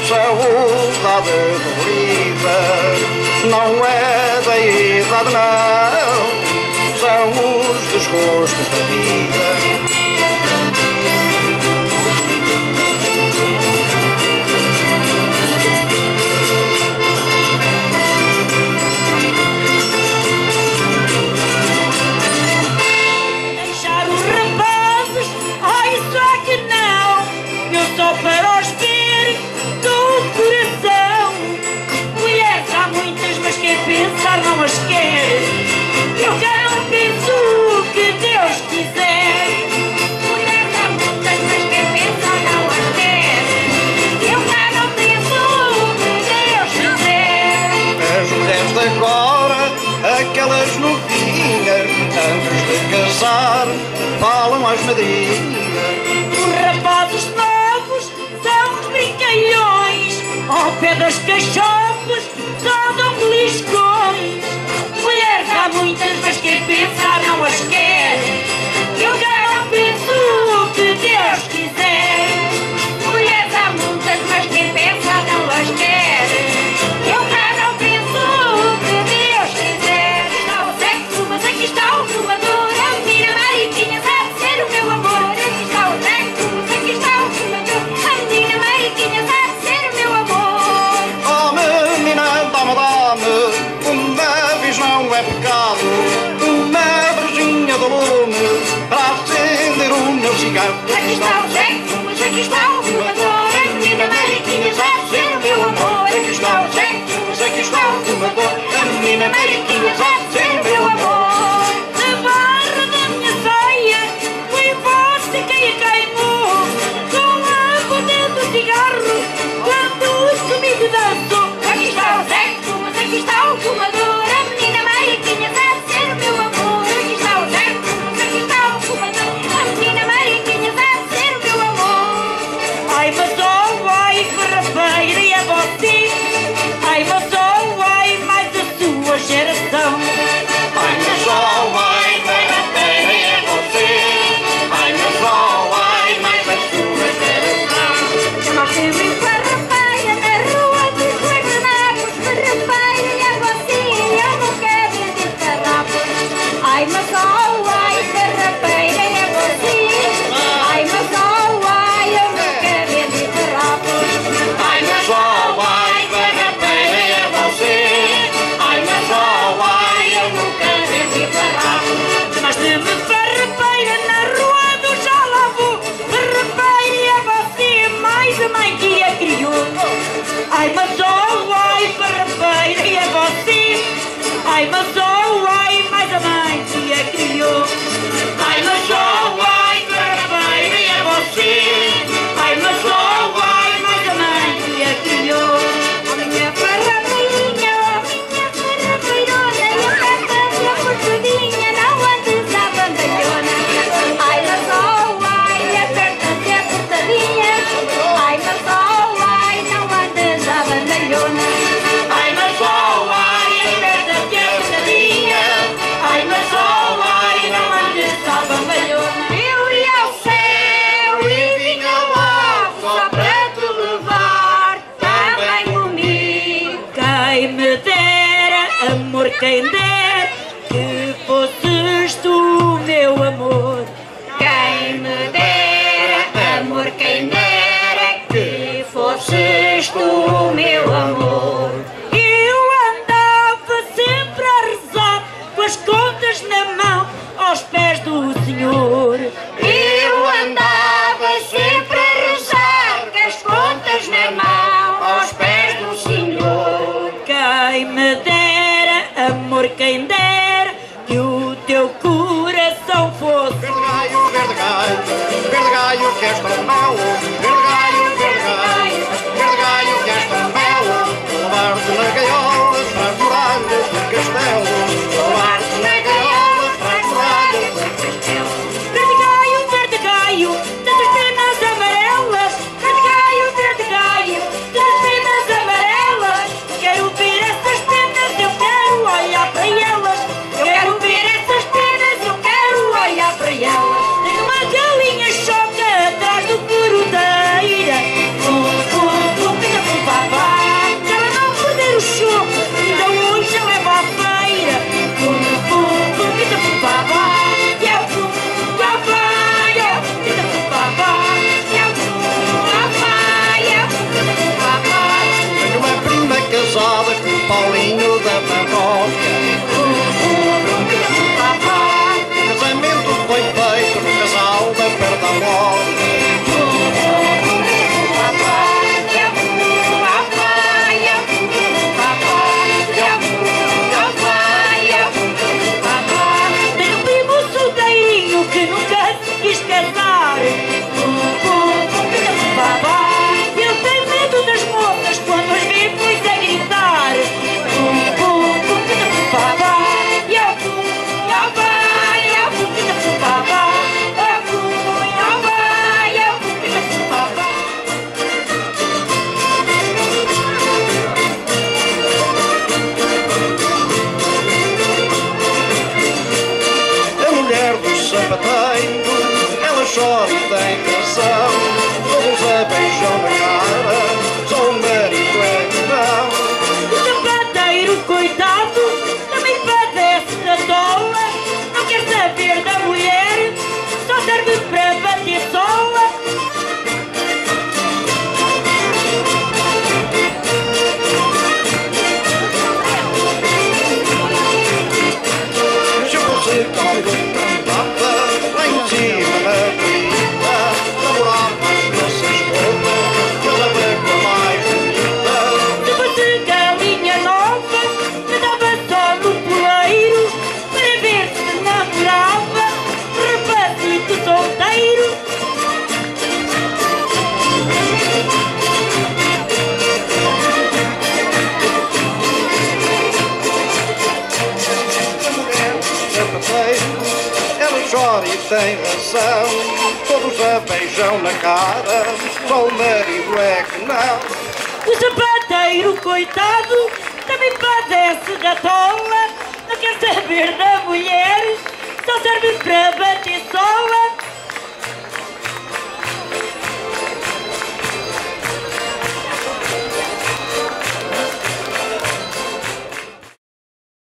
saudade dolorida não é da idade não, são os desgostos da vida. Deixar os rapazes, ai só que não, eu só para os ver do coração. Mulheres há muitas, mas quem pensar não as quer. Eu quero penso o que Deus quiser. Mulheres há muitas, mas quem pensar não as quer. Eu quero penso o que Deus quiser. As mulheres de agora, aquelas novinhas, antes de casar, falam às madrinhas. Os rapazes novos são os brincalhões, ao pé das cachorras só dão beliscões. Mulheres há muitas, mas quem pensar não as quer. Eu quero penso o que Deus quiser. Mulheres há muitas, mas quem pensar não as quer. Eu quero penso o que Deus quiser. Está o sexo, mas aqui está o fumador. A menina Mariquinha sabe ser o meu amor. Aqui está o sexo, mas aqui está o fumador. A menina Mariquinha sabe ser o meu amor. Oh menina, dá-me, uma vez não é pecado, uma brejinha do lume para acender o meu cigarro. Aqui está o sexo, mas aqui está o fumador. A menina Mariquinha sabe ser o meu amor. Aqui está o sexo, mas aqui está o fumador. A menina Mariquinha sabe ser o meu amor. Na barra da minha saia foi você quem a queimou. Com a ponta do cigarro quando comigo dançou. Aqui está o sexo, mas aqui está o fumador. A menina Mariquinha sabe ser o meu amor. Aqui está o sexo, mas aqui está o fumador. A menina Mariquinha sabe ser o meu amor. Ai, mas oh, ai, farrafeira e a você. Ai, mas oh, ai, mais a sua geração. Ai, mas oh, ai, verdadeira é você. Ai, mas oh, ai, mais a sua geração. Nós temos farrafeira na rua dos guardanapos. Farrafeira e a você, eu não quero vender farrapos. Ai, mas oh, ai, farrafeira e a você. Ai, mas oh, ai, eu não quero vender farrapos. Ai, mas oh, ai, verdadeira é você. Ai, mas oh, ai, eu nunca vendi farrapo. Nós temos farrafeira na rua do Jalabo. Farrafeira e a você, mais a mãe que a criou. Ai, mas oh, ai, farrafeira e a você. Ai, mas oh, ai, mais a mãe que a criou. Ai, mas oh, ai, farrafeira e a você. Ai, mas oh, ai, mais a mãe que a criou. Oh, minha farrafeirinha, oh, minha farrafeirona, eu canto a portuguinha, não andes à bandalhona. Ai, mas oh, ai, aperta-te apertadinha. Ai, mas oh, ai, não andes à bandalhona. Ai, mas oh, ai, aperta-te apertadinha. Ai, mas oh, ai, não andes à bandalhona. Eu ia ao céu e vinha lá só para te levar também comigo. Quem me dera, amor, quem dera, que fosses tu, meu amor. Quem me dera, amor, quem dera, que fosses tu, meu amor. Eu andava sempre a rezar com as contas na mão aos pés do Senhor. Eu andava sempre a rezar com as contas na mão aos pés do Senhor. Quem me dera, amor, quem dera, que o teu coração fosse Verde galho, que és tão mau. Verde galho, que és tão mau. Vou levar-te na gaiola para as muralhas do castelo. Vou levar-te na gaiola para as muralhas do castelo. verde galho, tantas penas amarelas. Verde galho, tantas penas amarelas. Quero ver essas penas, eu quero olhar para elas. Eu quero ver essas penas, eu quero olhar para elas. Tenho uma galinha choca atrás do Paulinho da paróquia. O casamento foi feito no casal da Perdamória. Tenho um primo solteirinho que nunca se quis casar. Ele tem medo das moças quando as vê, pois a gritar. A mulher do sapateiro, ela chora e tem razão. Todos a beijam na cara, só o marido é que não. O sapateiro, coitado, também padece da tola. Não quer saber da mulher, só serve para bater sola. Se eu fosse caldo cantava lá em cima na avenida, namorava as moças todas, mas a branca mais bonita. Se fosse galinha nova, me dava só no poleiro para ver se namorava rapazito solteiro. Ela chora e tem razão, todos a beijam na cara, só o marido é que não. O sapateiro, coitado, também padece da tola. Não quer saber da mulher, só serve para bater sola.